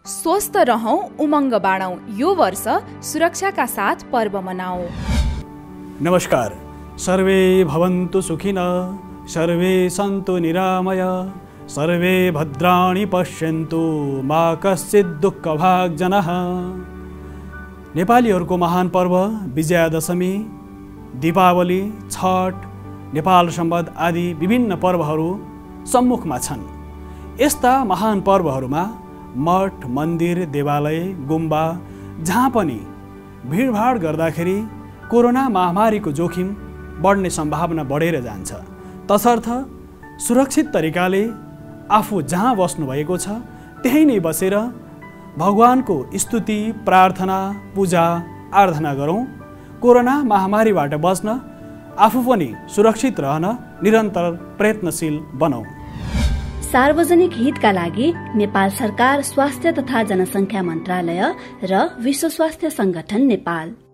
स्वस्थ रहौं, उमङ्ग बाँडौं। यो वर्ष सुरक्षाका साथ पर्व मनाऊ। नमस्कार। सर्वे भवन्तु सुखिनः, सर्वे सन्तु निरामय, सर्वे भद्राणि पश्यन्तु, मा कश्चित् दुःखभाग् जनः। नेपालीहरूको महान पर्व विजयादशमी, दीपावली, छठ, नेपाल सम्बत आदि विभिन्न पर्वहरू सम्मुखमा छन्। यस्ता महान पर्वहरूमा मठ, मन्दिर, देवालय, गुम्बा जहाँ पनि भिडभाड गर्दाखेरि कोरोना महामारीको जोखिम बढ्ने सम्भावना बढेर जान्छ। तसर्थ सुरक्षित तरिकाले आफू जहाँ बस्नुभएको छ त्यही नै बसेर भगवानको स्तुति, प्रार्थना, पूजा, आराधना गरौँ। कोरोना महामारीबाट बच्न आफू पनि सुरक्षित रहन निरन्तर प्रयत्नशील बनौँ। सार्वजनिक हितका लागि नेपाल सरकार, स्वास्थ्य तथा जनसङ्ख्या मन्त्रालय र विश्व स्वास्थ्य संगठन नेपाल।